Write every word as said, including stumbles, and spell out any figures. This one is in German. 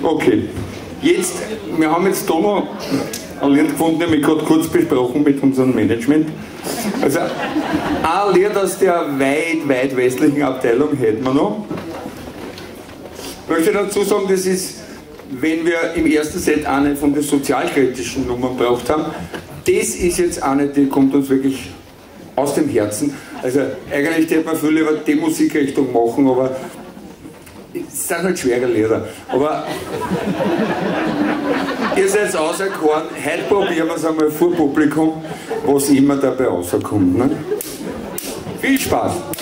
Okay. Jetzt, wir haben jetzt da noch ein Lied gefunden, den wir gerade kurz besprochen mit unserem Management. Also, ein Lied aus der weit, weit westlichen Abteilung hätten wir noch. Ich möchte dazu sagen, das ist, wenn wir im ersten Set eine von den sozialkritischen Nummern gebraucht haben, das ist jetzt eine, die kommt uns wirklich aus dem Herzen. Also eigentlich hätte man viel lieber die Musikrichtung machen, aber es sind halt schwere Lieder. Aber ihr seid auserkoren, heute probieren wir es einmal vor Publikum, was immer dabei rauskommt. Ne? Viel Spaß!